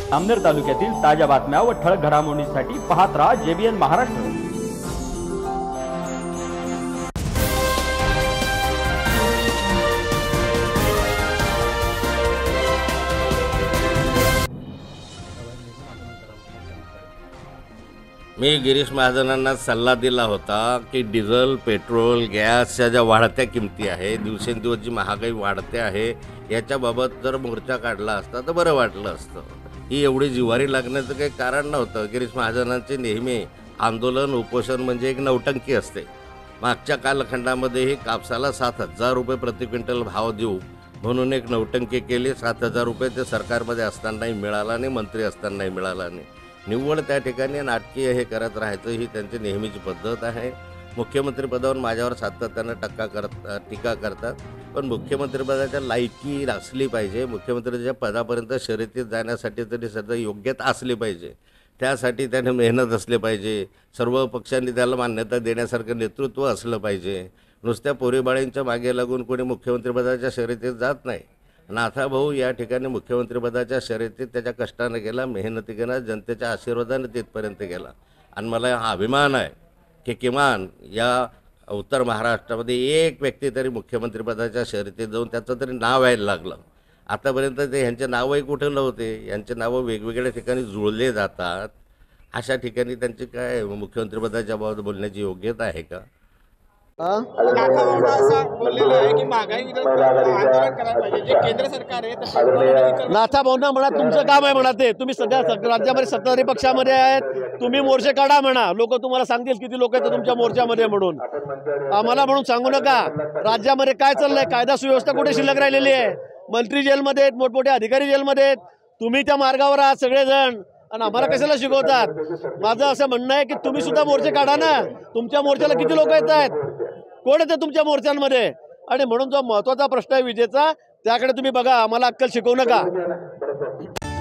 अमनेर तालुक्यातील ताज्या बातम्या व ठळक घडामोडींसाठी पाहत राहा JBN महाराष्ट्र। मी गिरीश महाजनांना सल्ला दिला होता की डिझेल, पेट्रोल, गॅसच्या ज्या वाढत्या किमती आहे, दिवसेंदिवस जी महागाई वाढते आहे, याच्याबाबत जर मोर्चा काढला असता तर बरं वाटलं असतं। ही एवढी जिव्हारी लागण्याचं काही कारण नव्हतं। गिरीश महाजनांचे नेहमी आंदोलन, उपोषण म्हणजे एक नौटंकी असते। मागच्या कालखंडामध्येही कापसाला 7,000 रुपये प्रति क्विंटल भाव देऊ म्हणून एक नौटंकी केली। 7,000 रुपये ते सरकारमध्ये असतानाही मिळाला नाही, मंत्री असतानाही मिळाला नाही। निव्वळ त्या ठिकाणी नाटकीय हे करत राहायचं ही त्यांची नेहमीची पद्धत आहे। मुख्यमंत्रीपदावर माझ्यावर सातत्यानं टीका करतात, पण मुख्यमंत्रीपदाच्या लायकी असली पाहिजे। मुख्यमंत्र्याच्या पदापर्यंत शर्यतीत जाण्यासाठी तरी सध्या योग्यता असली पाहिजे, त्यासाठी त्याने मेहनत असली पाहिजे। सर्व पक्षांनी त्याला मान्यता देण्यासारखं नेतृत्व असलं पाहिजे। नुसत्या पोरीबाळींच्या मागे लागून कोणी मुख्यमंत्रीपदाच्या शर्यतीत जात नाही। नाथाभाऊ या ठिकाणी मुख्यमंत्रीपदाच्या शर्यतीत त्याच्या कष्टाने गेला, मेहनतीनं, जनतेच्या आशीर्वादाने तिथपर्यंत गेला। आणि मला हा अभिमान आहे की किमान या उत्तर महाराष्ट्रामध्ये एक व्यक्ती तरी मुख्यमंत्रीपदाच्या शर्यतीत जाऊन त्याचं तरी नाव यायला लागलं। आतापर्यंत ते यांचे नावही कुठे नव्हते, यांचे नावं वेगवेगळ्या ठिकाणी जुळले जातात। अशा ठिकाणी त्यांची काय मुख्यमंत्रीपदाच्या बाबत बोलण्याची योग्यता आहे का? नाथाभाऊंना म्हणा तुमचं काम आहे म्हणा, ते तुम्ही सध्या राज्यामध्ये सत्ताधारी पक्षामध्ये आहेत, तुम्ही मोर्चे काढा म्हणा। लोक तुम्हाला सांगतील किती लोक आहेत तुमच्या मोर्चामध्ये म्हणून। आम्हाला म्हणून सांगू नका। राज्यामध्ये काय चाललंय, कायदा सुव्यवस्था कुठे शिल्लक राहिलेली आहे? मंत्री जेलमध्ये आहेत, मोठमोठे अधिकारी जेलमध्ये आहेत, तुम्ही त्या मार्गावर आहात सगळेजण आणि आम्हाला कशाला शिकवतात? माझं असं म्हणणं आहे की तुम्ही सुद्धा मोर्चे काढा ना। तुमच्या मोर्चाला किती लोक येत आहेत, कोण येते तुमच्या मोर्चांमध्ये? आणि म्हणून जो महत्त्वाचा प्रश्न आहे विजेचा, त्याकडे तुम्ही बघा, आम्हाला अक्कल शिकवू नका।